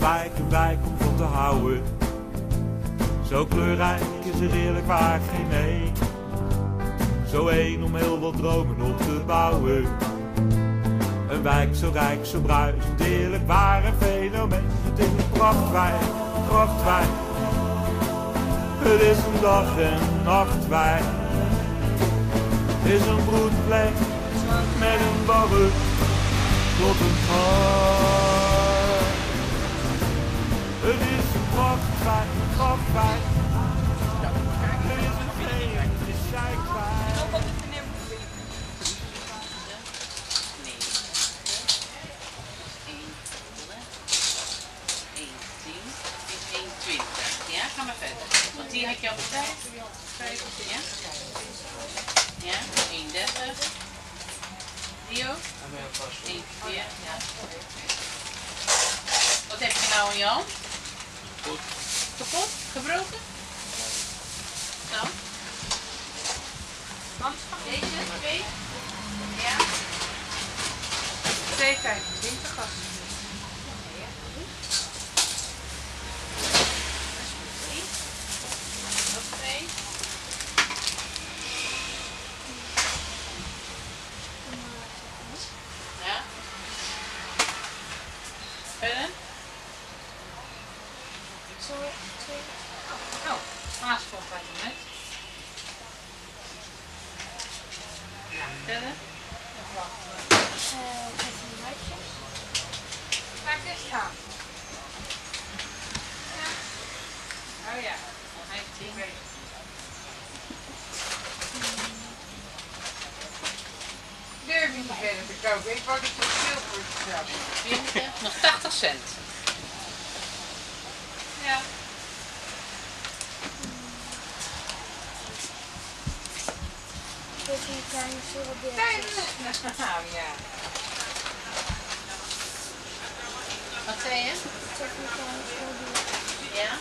wijk een wijk om van te houden. Zo kleurrijk is er eerlijk waar geen één. Zo één om heel wat dromen op te bouwen. Een wijk zo rijk, zo bruisend, eerlijk waar een fenomeen. Het is een prachtwijk, krachtwijk. Het is een dag- en nachtwijk. Het is een broedplek met een barre tot een hart. Het is een prachtwijk, krachtwijk. Het is een veen, het is zijkwijk. Ja, ga maar verder. Want die had je al tijd. Ja? Ja, 1,30. Dio? 1,4. Ja. Wat heb je nou in je hand? Goed. Kapot? Gebroken? Zo. Deze, 2. Ja. 2 kijken, wintergas. Nog 2. Ja. Verder? Oh, maaspot had je net. Ja. Verder? Kijk eens gaan. Oh ja, hij heeft 10 weken. Durf je niet verder te kopen. Ik wou dat je veel voor jezelf. 20, nog 80 cent. Ja. Dit is een kleine silverbeer. Nou ja. Wat zei je? Zeg een kleine silverbeer. Ja?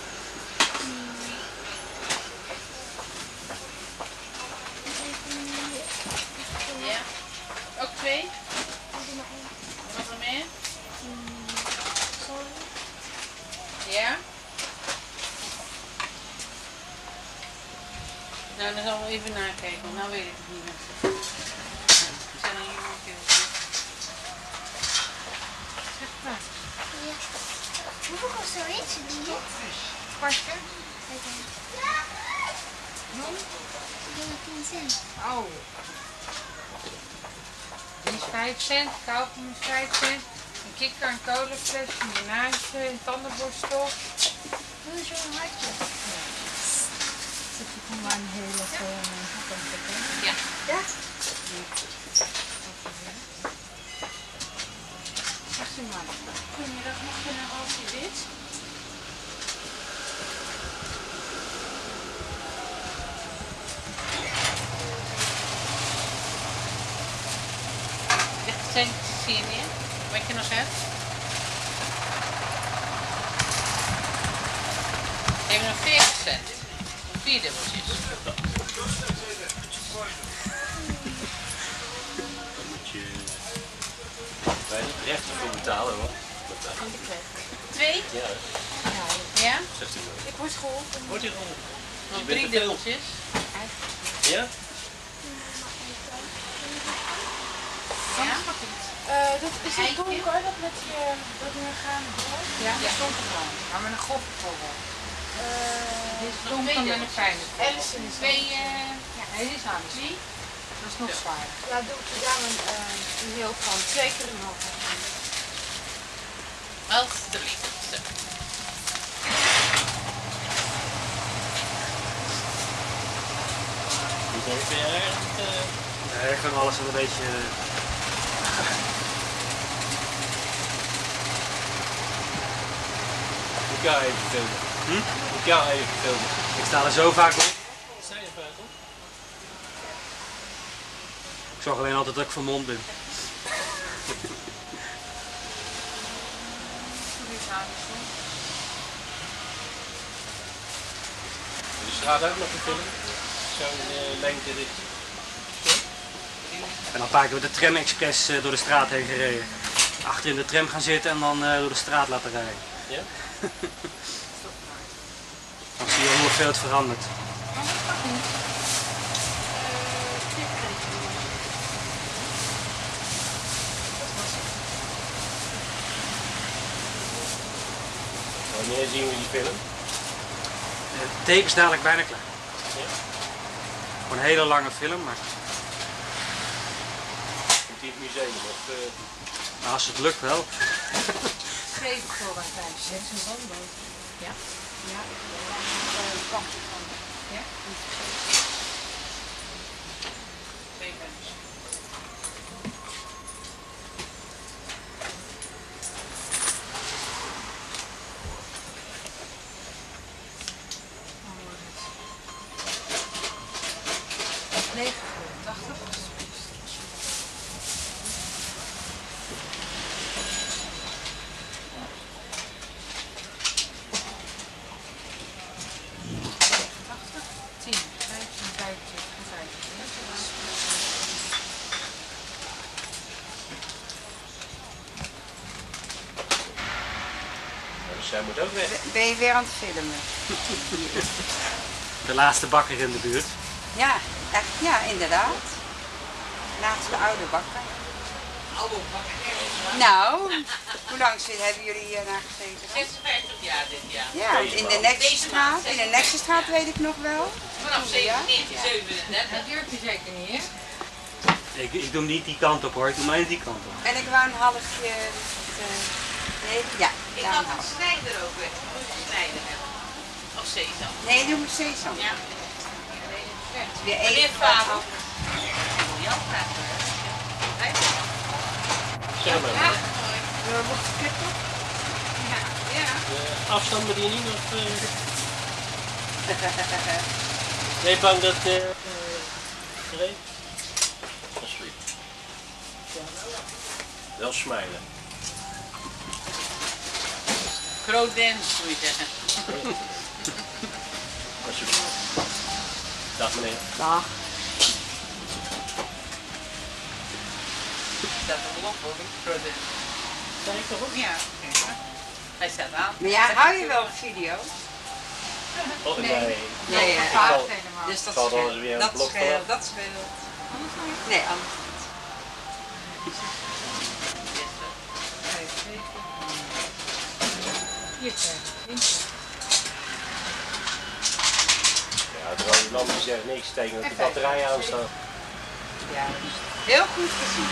Ja? Ook 2? Doe maar één. Wat er meer? Sorry. Ja? Nou, dan gaan we even nakijken, want nou weet ik het niet meer. We zijn er hier ook even. Zeg maar. Ja. Hoeveel kost zoiets? Die? Kwartje? Kijk eens. Non? 10 cent. Oh. Die is 5 cent, kauwgom is 5 cent. Een kikker, een kolenfles, een banaantje, een tandenborstel. Doe zo'n hartje. Zet je gewoon maar een hele Ja. Ja? 16 man. Goedemiddag, mag je nou alsjeblieft? Cent zie je niet? Weet je nog uit? Heb je nog 40 cent? 4 dubbeltjes. Bij de rechter voor betalen hoor. 2? Ja, Ja? 16 euro. Ik word geholpen. Wordt hier rond? Nog Je bent 3 te veel. dubbeltjes. Ja? Ja? Dat is het donker, dat met je dat we gaan door. Ja, die stond er gewoon. Maar met een grove korrel. Dit is nog donker 2 met een fijne korrel. Ellison is 2, Nee, die is aan. 3. Dat is nog zwaar. Ja, doe ik samen een heel van 2 keer een half. Alsjeblieft. Zo. Hoe ben jij eigenlijk? Nee, gewoon alles een beetje... Moet ik jou even filmen? Moet ik jou even filmen? Ik sta er zo vaak op. Sta je buiten? Ik zorg alleen altijd dat ik vermomd ben. De straat ook nog te filmen? Zo'n lengte dit. Ik ben al een paar keer met de tram-express door de straat heen gereden. Achter in de tram gaan zitten en dan door de straat laten rijden. Ja? Dan zie je hoe veel het verandert. Wanneer zien we die film? Het teken is dadelijk bijna klaar. Ja. Gewoon een hele lange film, maar Komt die in het museum of... als het lukt wel. 7 voor een 5, 6 een wandboot. Ja? Ja, ja? Twee mensen. Nee, 80. Dus zij moet ook weg. Ben je weer aan het filmen? De laatste bakker in de buurt. Ja, echt, ja, inderdaad. Naast de oude bakker. Oude bakker. Nou, hoe lang hebben jullie hier naar gezeten? 56 jaar dit jaar. Ja, in de Nexusstraat. In de Nexusstraat weet ik nog wel. Vanaf 1937. Dat duurt je zeker niet, hè? Ik doe hem niet die kant op hoor, ik doe maar die kant op. En ik wou een halfje... nee, ja, Ik daar had een een half. snijder ook weg. Moet je snijden hebben. Of sesam. Nee, doe maar sesam. Ja. Weer Meneer even Fabel. Jan graag. Zeg maar. Ja. Ja. Afstand bedienen of... Ben je bang dat... Reed? Alsjeblieft. Wel smijlen. Groot dance, moet je zeggen. Alsjeblieft. Dag meneer. Dag. Dat is wel op hoor. Groot dance. Kijk toch op? Ja. Hij staat aan. Maar ja, hou je wel een video? Oh nee. Nee, Ik Vaart zal- helemaal. Dus dat zal dan eens scheelt. weer een Dat blok scheelt, vanaf. dat scheelt. Nee, anders. Hier krijg je 20. Ja, de rode lampen zeggen niks tegen dat de batterij aanstaat. Ja, heel goed gezien.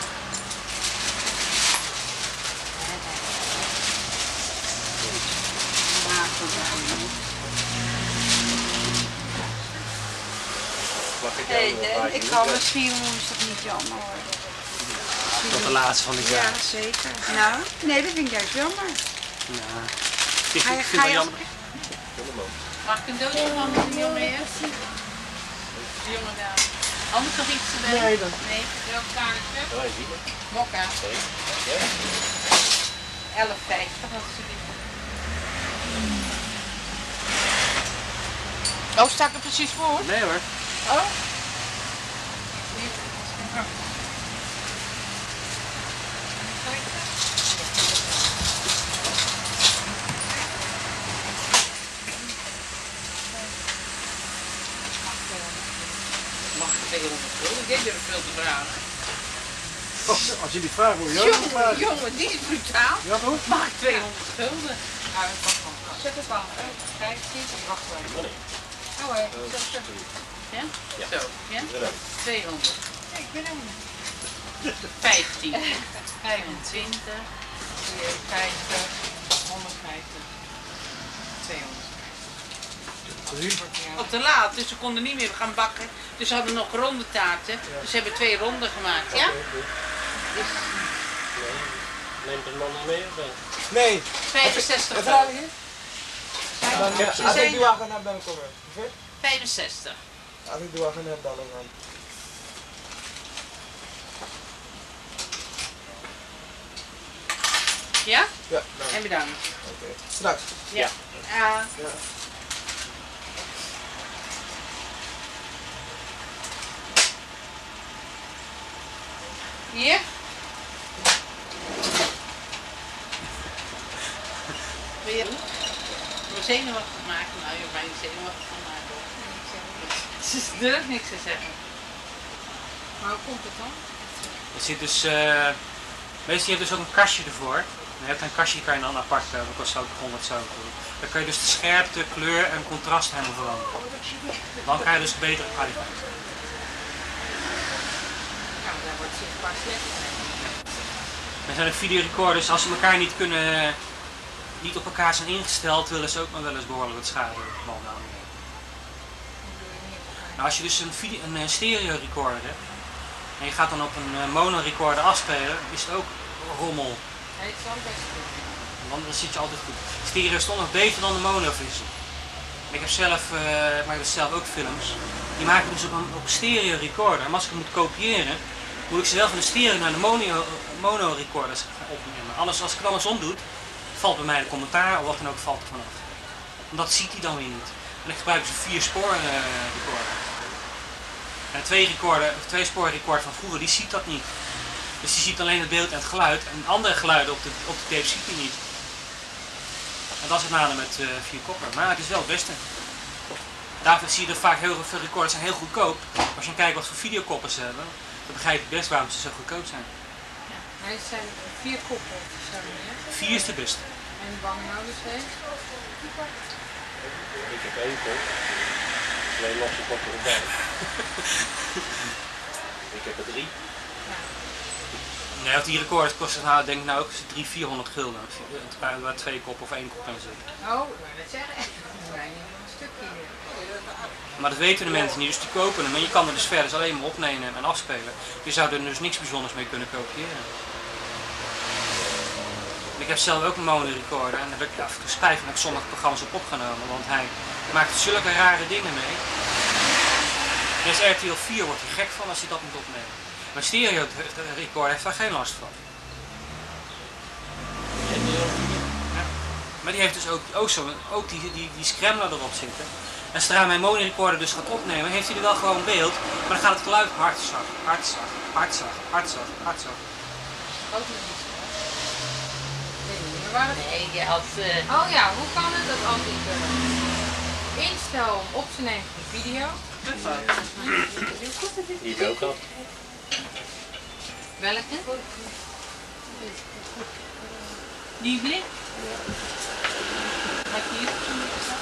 Mag ik Hey, jou een paar ik keer kan doen? misschien is dat niet jammer hoor. Tot de laatste van dit Ja, jaar. zeker. Nou, nee, dat vind ik juist jammer. Ja. Ik Ga je- vind het ga wel je- jammer. Mag ik een doosje van de jongen mee? De jongen daar. Anders nog iets te doen? Nee, dan. Nee. Welk kaartje? Ja, je ziet het. Mokka. Sorry. Ja? 11,50 alsjeblieft. Oh, sta ik er precies voor? Nee hoor. Oh. Mag ik 200 gulden? Dit durf ik veel te vragen. Als je die vraagt, moet je ook Jongen, vragen. jongen, die is brutaal. Ja toch? Mag ik 200 gulden? Nou, ik wacht nog. Zet het aan. Kijk, zie je het? Wacht even. Nee. Oh, hé. Ja? Ja. Zo, ja? Bedankt. 200. Ik ben helemaal niet. 15. 25, 50, 150, 200. Op te laat, dus ze konden niet meer gaan bakken. Dus ze hadden nog ronde taarten. Dus ze hebben 2 ronden gemaakt, ja? Dus Neemt een man nog mee of wel? Nee, 65 wat vraag gulden. je? Ze Als ik zijn die wagen heb, dan kom ik. 65. Als ik die wagen heb, dan gaan. Ja? Ja, dank. En bedankt. Oké. Straks. Ja. Ja. Hier? Wil je me zenuwachtig maken? Nou, je hoeft mij niet zenuwachtig van maken hoor. Ze durft niks te zeggen. Maar hoe komt het dan? Er zit dus, meestal heb je dus ook een kastje ervoor. Je hebt een kastje, kan je dan apart hebben, dat kost ook 100 zo. Dan kun je dus de scherpte, kleur en contrast helemaal veranderen. Dan krijg je dus betere kwaliteit. Ja, maar daar wordt zichtbaar slecht. Er zijn ook videorecorders, als ze elkaar niet kunnen, niet op elkaar zijn ingesteld, willen ze ook nog wel eens behoorlijk wat schade melden. Nou, als je dus een stereo recorder hebt en je gaat dan op een mono recorder afspelen, is het ook rommel. Nee, het is wel best goed. Want dan zit je altijd goed. Stereo is toch nog beter dan de monovisie. Ik heb zelf, maak dus zelf ook films. Die maak ik dus op een stereo recorder. Maar als ik het moet kopiëren, moet ik ze wel van de stereo naar de mono recorders opnemen. Anders, als ik het andersom doe, valt bij mij de commentaar of wat dan ook valt er vanaf. Want dat ziet hij dan weer niet. En ik gebruik dus een 4-spoor recorder. En een 2-spoor recorder van vroeger, die ziet dat niet. Dus die ziet alleen het beeld en het geluid. En andere geluiden op de tape ziet hij niet. En dat is het nadeel met 4 koppen. Maar het is wel het beste. Daarvoor zie je dat vaak heel veel recorders zijn heel goedkoop. Maar als je kijkt wat voor videokoppen ze hebben, dan begrijp je best waarom ze zo goedkoop zijn. Ja, maar het zijn 4 koppen of zo, hè? 4 is de beste. En de bangenhouders heeft? Ik heb 1 kop. 2 losse koppen erbij. Ik heb er 3. Nee, die recorders kosten nou, denk ik nou ook 300-400 gulden. Waar 2 kop of 1 kop in zit. Oh, ik wou net zeggen. We zijn hier nog een stukje. Maar dat weten de mensen niet, dus die kopen hem. En je kan er dus verder alleen maar opnemen en afspelen. Je zou er dus niks bijzonders mee kunnen kopiëren. Ik heb zelf ook een mono recorder en daar heb ik spijt van dat ik sommige programma's op opgenomen, want hij maakt zulke rare dingen mee. Dus RTL 4 wordt er gek van als je dat moet opnemen. Maar stereo recorder heeft daar geen last van. Ja. Maar die heeft dus ook die scrambler erop zitten. En zodra mijn mono recorder dus gaat opnemen, heeft hij er wel gewoon beeld, maar dan gaat het geluid hartzacht, hartzacht, hartzacht, hartzacht, hartzacht. Ook nog niet zo. Maar nee, je had... Oh ja, hoe kan het dat als ik instel om op te nemen voor de video? Hier ook al. Welke? Die blik? Heb je hier gezien?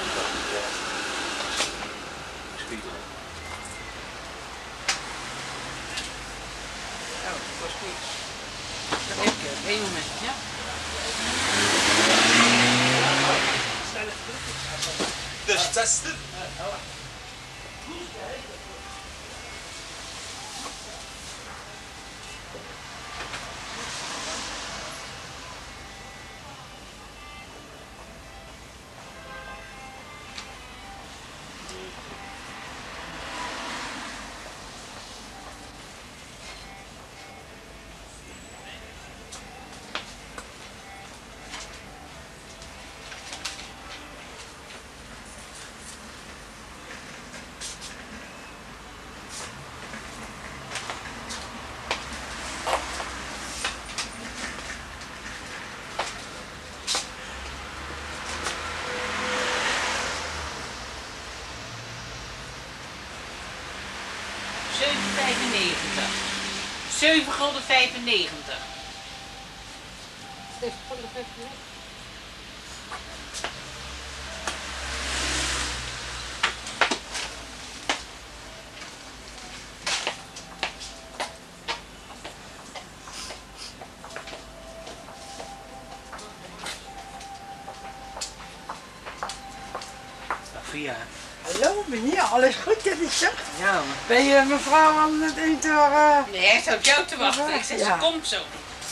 Oh, dat was goed. Even, 1 moment, ja. Dus testen. €7,95. Via. Hallo meneer, alles goed dat ik zeg? Ja, maar... Ben je mevrouw aan het eten? Nee, hij staat op jou te wachten. Ik zeg, Ja. ze komt zo.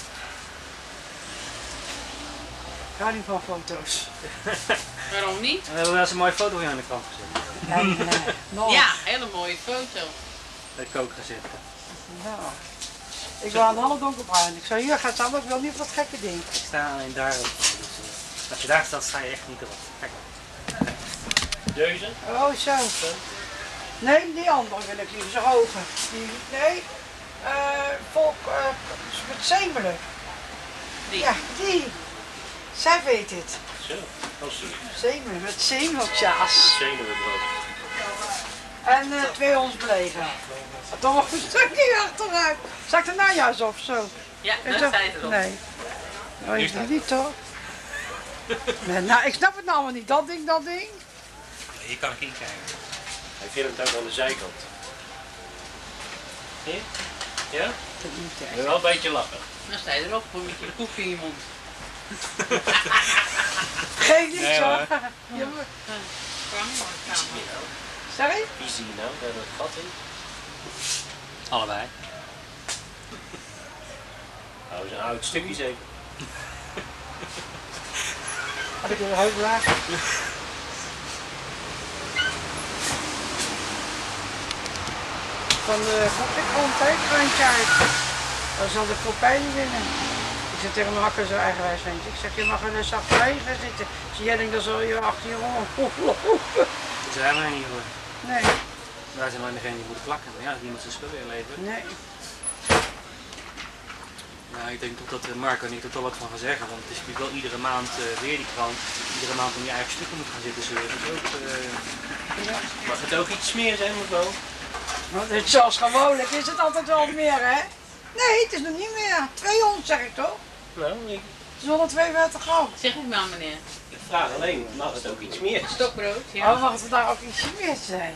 Ik hou niet van foto's. Waarom niet? We hebben wel eens een mooie foto van jou in de krant gezet. Nee, nooit. Ja, hele mooie foto. Bij de kook gezet. Nou, ik wil aan de alle donkerbruin. Ik zei, hier gaat staan, maar ik wil niet wat gekke dingen. Ik sta alleen daar ook. Dus, als je daar staat, sta je echt niet erop. Kijk maar. Deze? Oh, zo. Nee, die andere wil ik liever, zijn hoge. Nee, volk, met Zemelen. Die. Ja, die. Zij weet het. Zo, alsjeblieft. Zeemen, met zeemeltjaas. Zenuwenbrood. En 2 ons belegen. Toch nog een stukje achteruit. Zal ik er nou juist op zo? Ja, Is dat dat- staat erop. Nee. Oh, je doet niet toch? Nee, nou, ik snap het nou allemaal niet. Dat ding. Hier kan ik in kijken. Hij filmt ook aan de zijkant. Zie je? Ja? Dat niet Je echt. moet wel een beetje lachen. Dan sta je erop, gewoon met je koekje in je mond. Geef niet Nee, zo. hoor. Je moet- Wie zie je nou? Sorry? Wie zie je nou? Daar dat gat in. Allebei. Nou, dat is een oud stukje zeker. Had ik een huislaag. Van de grondtekentje uit. Dan zal de kopij niet winnen. Ik zeg tegen mijn hakker zo eigenwijs ventje. Ik zeg, je mag er een zacht vlees gaan zitten. Zie jij denkt, dan zal je achter je oren. Dat zijn wij niet hoor. Nee, Wij zijn alleen degene die moeten plakken. Ja, niemand zijn spullen inleveren. nee. Nou, ik denk toch dat Marco en ik er toch wat van gaan zeggen, want het is natuurlijk wel iedere maand weer die krant. Iedere maand om je eigen stukken moet gaan zitten zeuren. Dat is ook, Mag het ook iets meer zijn, mevrouw? Want het is zoals gewoonlijk is het altijd wel meer, hè? Nee, het is nog niet meer. 200 zeg ik toch? Nou, Het is 152 gram. Zeg ik maar meneer. ik vraag alleen, mag het ook iets meer? Stokbrood, ja. Oh, mag het vandaag ook ietsje meer zijn?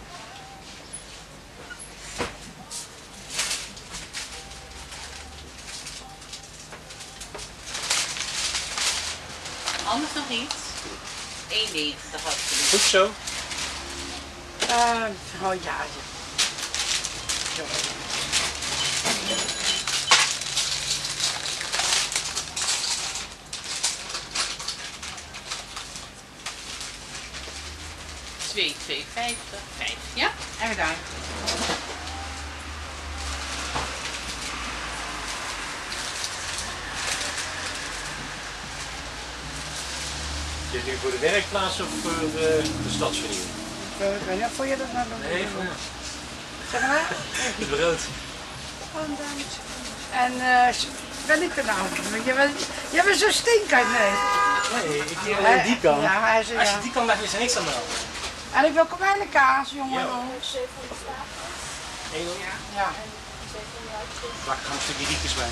Anders nog iets? 1,90 alsjeblieft. Goed zo. Oh ja. Zo. Twee, 2,50. 5. Ja? En gedaan. Is dit nu voor de werkplaats of voor de stadsvernieuwing? Ik weet niet of je dat nou doet. nee, van Zeg maar. het brood. En ben ik er nou? Je bent zo stinkend, nee. Nee, ik die alleen die kant. Ja, hij zei Als je ja. die kant legt, is er niks aan de hand. En ik wil komijnen kaas, jongen. Ja. Ja. Plak er een stukje riekjes bij.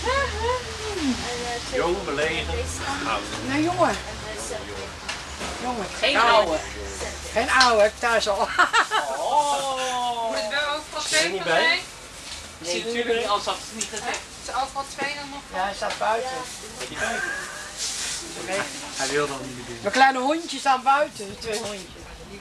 Jong, belegen, oud. Nee, jongen. Jongen. Geen oude. Geen oude, ik thuis al. Oh. Moet het wel overal Zit er 2 niet van bij? zijn? Nee, natuurlijk niet, anders had het niet gezegd. Is er overal 2 dan nog? Ja, hij staat buiten. Heb je kijken? Hij wil dat niet meer. Mijn kleine hondjes staan buiten, de 2 hondjes.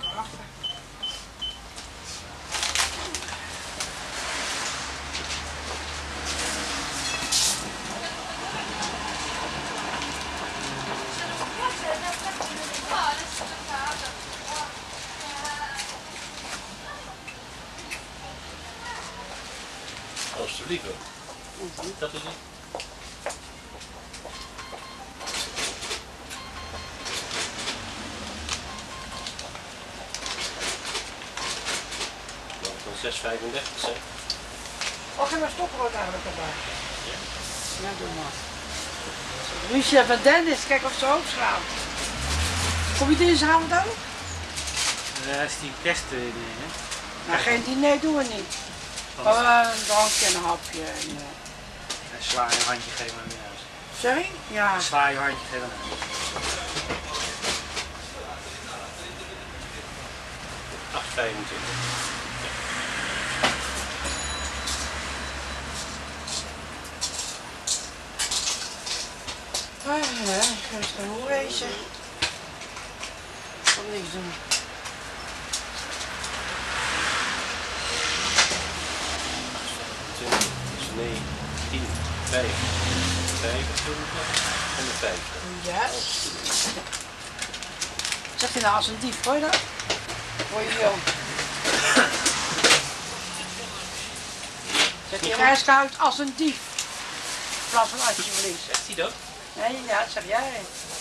Alsjeblieft. Dat is het. Van 6,35 zeg. Oh, geef maar stokbrood eigenlijk erbij. Ja, doe maar. Lucia van Dennis, kijk of ze ook gaan. Kom je dinsdagavond ook? Dat is die kerstdingen, hè? Nou, geen diner doen we niet. Gewoon een drankje en een hapje. En, Sla je handje geven aan naar huis. sorry? Ja. Sla je handje geven aan huis. 8,25. Ik ga eens hoe wezen. Ik kan niks doen. Dus 9, 10, 5, 25 en de 50. Yes. Zegt hij nou als een dief, hoor je dat? Hoor je wel. Zegt hij ijskoud als een dief. In plaats van alsjeblieft. Zegt hij dat? Nee, ja, dat zeg jij.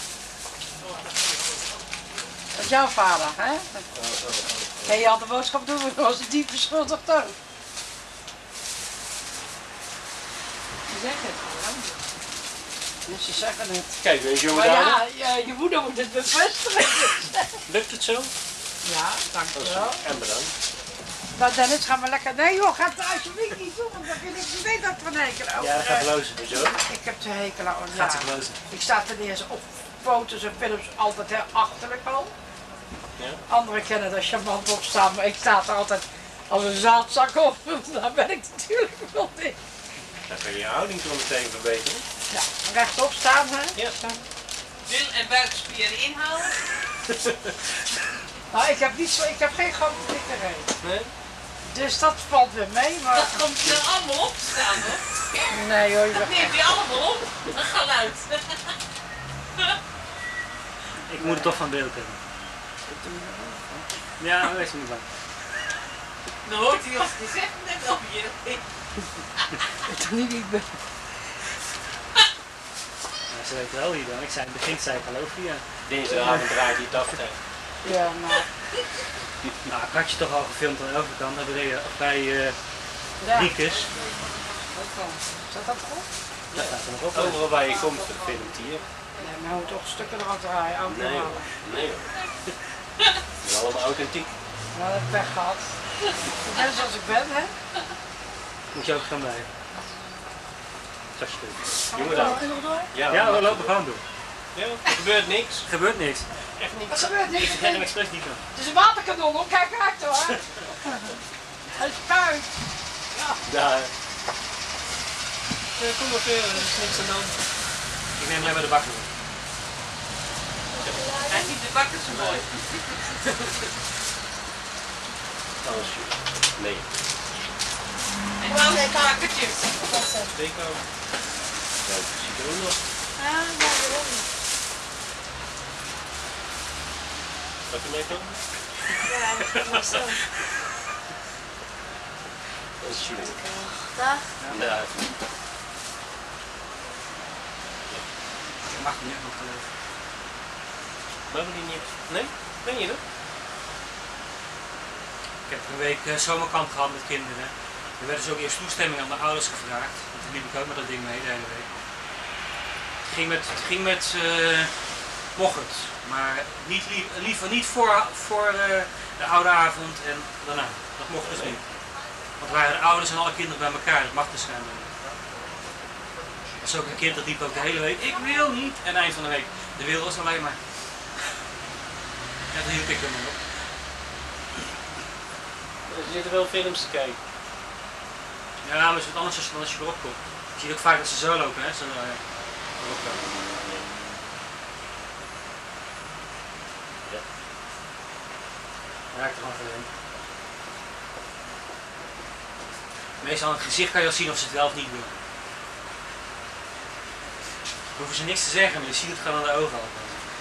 Dat is jouw vader, hè? Kan je al de boodschap doen, want als een dief beschuldigd ook. Die zegt het gewoon. Dus ze zeggen het. Kijk, weet je Maar jongen ja, je moeder moet het bevestigen. Lukt het zo? Ja, dankjewel. En bedankt. Maar Dennis, gaan we lekker... Nee joh, ga het alsjeblieft niet doen, want dan vind ik niet weten dat we een hekel aan. Ja, dat gaat lozen. Hoezo? Ik heb de hekel aan. Ja. Gaat zich lozen. Ik sta ten eerste op foto's en films altijd heel achterlijk al. Ja. Anderen kennen er charmant op staan, maar ik sta er altijd als een zaadzak op. Daar ben ik natuurlijk wel niet. Dan kan je je houding toch meteen verbeteren. Ja, rechtop staan hè. Ja. Bil en buikspieren inhouden. Nou, ik heb geen grote dikke reet. Nee? Dus dat valt weer mee, maar... Dat komt er allemaal op te staan hoor. Nee hoor, je Dat neemt hij allemaal op. Dat geluid. Ik moet het toch van beeld hebben. Ja, wees niet bang. Dan hoort hij als hij zegt net op je. Ik doe niet ben. Ja, ze weet wel wie dan. Ik zei in het begin, zei ik geloof je. Ja. Dinsdagavond draait hij het af. Ja, maar... Nou, ik had je toch al gefilmd aan de overkant. Bij Ja. Riekes. Zat dat goed? Dat staat er nog op. Overal waar je komt, filmt hier. Nee, maar hoe toch stukken eraf draaien, auto Nee hoor. halen. Nee hoor. Het is allemaal authentiek. Maar dat heb ik pech gehad. Ik ben zoals ik ben, hè? Moet je ook gaan blijven. Jongen dan. Ja, we lopen gewoon door. Ja, er gebeurt niks. Er gebeurt niks. Echt niet. Wat gebeurt Ik niks? vergeet hem expres niet aan. Het is een waterkanon, hoor. Kijk uit hoor. Het spuit. Daar. Kom maar verder, er is niks aan de hand. Ik neem hem bij de bakker. Hij ziet de bakken zo mooi. Alles nee. En dan een kakkertjes. Steekhouden. Ja, dat ziet er ook nog. Ja, waarom? Zal ik ermee komen? Ja, maar zo. Dat is Chile. Dag. Ja. Je mag hem niet nog geloven. Mogen die niet? Nee? Ben je er? Ik heb een week zomerkamp gehad met kinderen. Er werd dus ook eerst toestemming aan de ouders gevraagd. Want toen liep ik ook met dat ding mee de hele week. Het ging met mocht het. Maar liever niet voor de oude avond en daarna. Dat mocht dus niet. Want er waren de ouders en alle kinderen bij elkaar. Dat mag dus schijnbaar niet. Er was ook een kind dat liep ook de hele week. Ik wil niet. En eind van de week. De wil was alleen maar. Ja, dat hield ik er maar op. Er zitten wel films te kijken. Ja, maar het is wat anders dan als je erop komt. Je ziet ook vaak dat ze zo lopen, hè? Zo, erop komen. Ja. Ja, ik er gewoon heen. Meestal aan het gezicht kan je al zien of ze het wel of niet doen. Dan hoeven ze niks te zeggen, maar je ziet het gewoon aan de ogen al.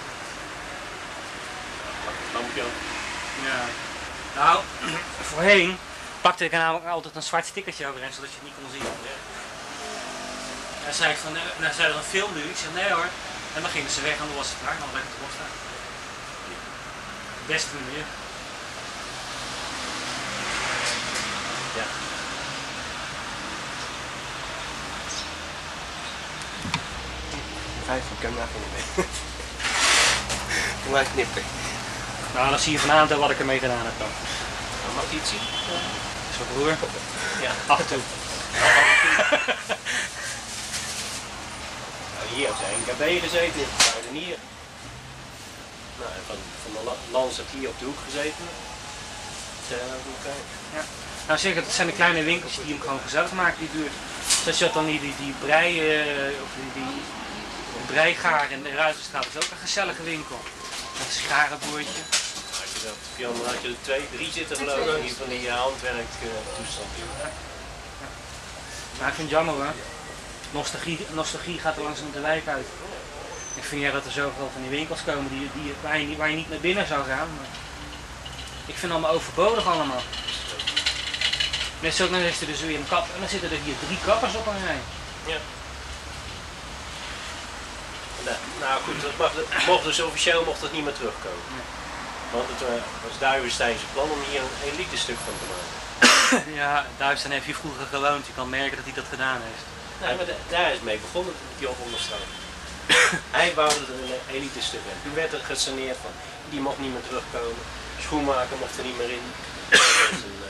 Lampje. Ja. Nou, voorheen pakte ik er namelijk altijd een zwart stickertje overheen, zodat je het niet kon zien. En dan zei ik van, dan zei er een film nu, ik zeg nee hoor. En dan gingen ze weg en dan was het klaar, dan bleef het erop staan. Beste manier. Ja. Vijf van camera van mee. Kom maar knippen. Nou, dan zie je vanavond wat ik ermee gedaan heb dan. Mag je iets zien? Zo broer. Ja. Af en toe. Nou, hier hebben ze een KB gezeten, buiten hier. Nou, en van de Lans heb hier op de hoek gezeten. Ja. Nou zeg het zijn de kleine winkels die hem gewoon gezellig maken, die buurt. Zoals je had dan die brei, of die breigaar in de Ruizenstraat, dat is ook een gezellige winkel. Met een scharenboertje. Jan, dan had je er 2, 3 zitten geloof ik, die van die handwerk toestand. Maar ik vind het jammer hoor. Nostalgie gaat er langzaam de wijk uit. Ik vind ja dat er zoveel van die winkels komen waar je niet naar binnen zou gaan. Maar ik vind het allemaal overbodig allemaal. Net zo ook, dan is er dus weer een kap en dan zitten er hier 3 kappers op een rij. Ja. Nou goed, mocht dus officieel mocht het niet meer terugkomen. Nee. Want het was Duivensteinse plan om hier een elite-stuk van te maken. Ja, Duitsland heeft hier vroeger gewoond. Je kan merken dat hij dat gedaan heeft. Nee, maar daar is mee begonnen, die op onderstroom. Hij wou er een elite stuk in. Toen werd er gesaneerd van, die mocht niet meer terugkomen. Schoenmaker mocht er niet meer in. Dat is een,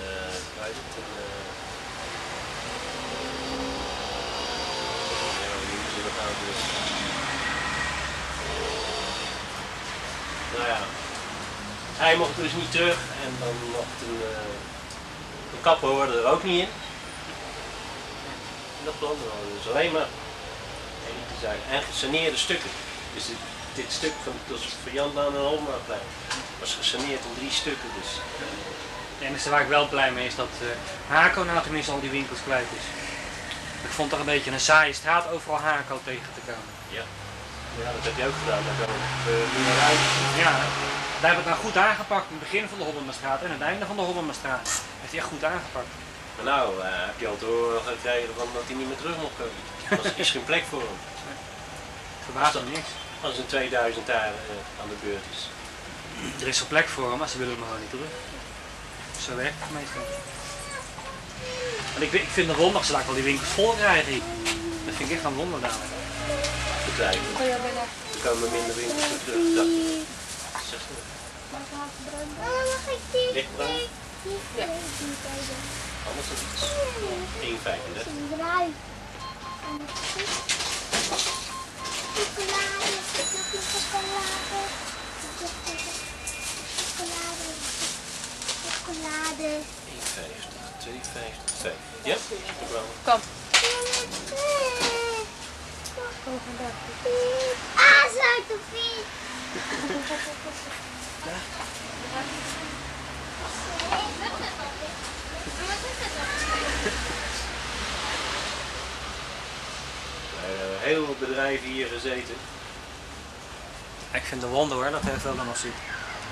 nou ja, hij mocht dus niet terug en dan mocht een kapper hoorde er ook niet in. En dat plan dus alleen maar elite zaken en gesaneerde stukken. Dus dit stuk van Jan Daan en Holmaaplein was gesaneerd in 3 stukken. Dus, Het enige waar ik wel blij mee is dat Haco nou tenminste al die winkels kwijt is. Ik vond toch een beetje een saaie straat overal Haco tegen te komen. Ja. Ja, dat heb je ook gedaan. Daar kan ik nu naar uit. Ja, daar hebben we het nou goed aangepakt. In het begin van de Hobbemastraat en het einde van de Hobbemastraat. Heeft hij echt goed aangepakt. Maar nou, heb je al te horen gekregen van dat hij niet meer terug mocht komen. Er is geen plek voor hem. Verbaast me niks. Als in 2000 daar aan de beurt is. Er is wel plek voor hem, maar ze willen hem gewoon niet terug. Zo werkt het meestal. Want ik vind het wonder dat ze daar al die winkels vol krijgen hier. Dat vind ik echt een wonder dadelijk. Bedrijven. Er komen minder winkels weer terug. Dat zeg je. Lichtbruin? Ja. Anders of iets? 1,35. Chocolade. 1,50, 2,50, 5. Ja? Kom. Ah, Zwarte Piet. Heel veel bedrijven hier gezeten. Ik vind het wonder hoor, dat heel veel er nog zit.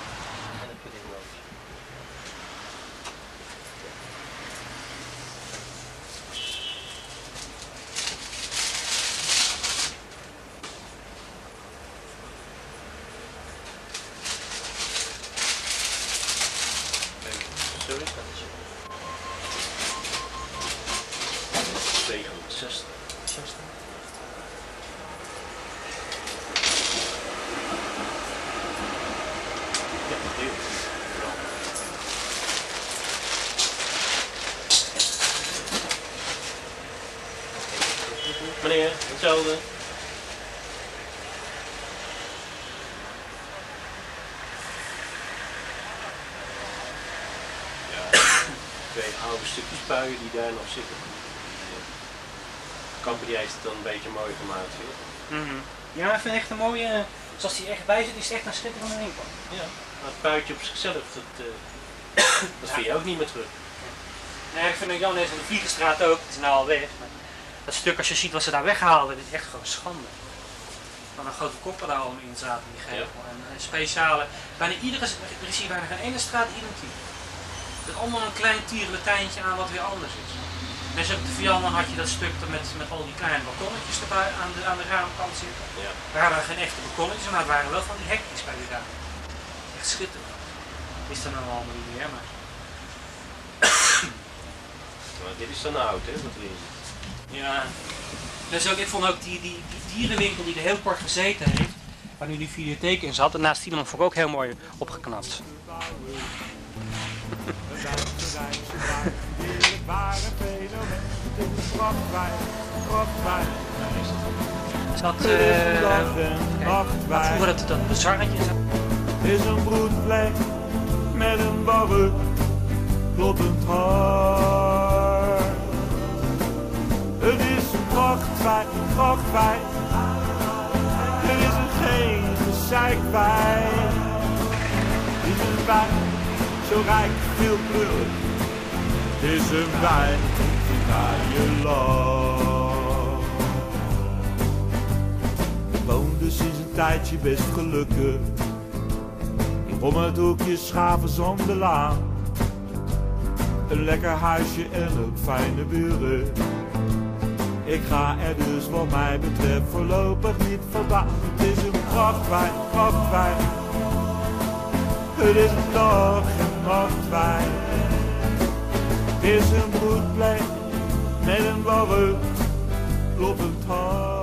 Zo is dat. 260. Ja, heel. Meneer, hetzelfde. Twee oude stukjes puien die daar nog zitten. Kamper die heeft het dan een beetje mooi gemaakt. Ja, ik vind het echt een mooie, zoals die echt bij zit, is het echt een schitterende winkel. Ja, maar het puitje op zichzelf, dat vind je ook niet meer terug. Nee, ik vind het jammer, deze van de Vliegenstraat ook, het is nou al weg. Maar dat stuk, als je ziet wat ze daar weghaalden, dit is echt gewoon schande. Van een grote koppen daar allemaal in zaten, die gevel. Ja. En speciale, bijna iedere, er is hier bijna geen ene straat identiek. Er is allemaal een klein tierenletijntje aan wat weer anders is. Dus op de Vian dan had je dat stuk met al die kleine balkonnetjes erbij aan de raamkant zitten. Ja. We hadden geen echte balkonnetjes, maar het waren wel van die hekjes bij die ramen. Echt schitterend. Is er nou allemaal niet meer, maar... Maar dit is dan oud, hè, wat erin zit. Ja. Dus ook, ik vond ook die dierenwinkel die er heel kort gezeten heeft, waar nu die videotheek in zat, en naast Tiedeman vond ik ook heel mooi opgeknapt. Is dat vroeger dat bezarretje zat? Is een broedplek met een barre kloppend hart. Het is een prachtfeit, prachtfeit. Er is er geen gezeik bij. Het is een wijn, zo rijk, veel kleur. Het is een wijn die naar je lacht. Ik woonde sinds een tijdje best gelukkig. Om het hoekje Schavens om de laan. Een lekker huisje en ook fijne buren. Ik ga er dus wat mij betreft voorlopig niet vandaan. Het is een prachtwijn, prachtwijn. Het is een dag en nachtwijn. Het is een broedplek met een warm kloppend hart.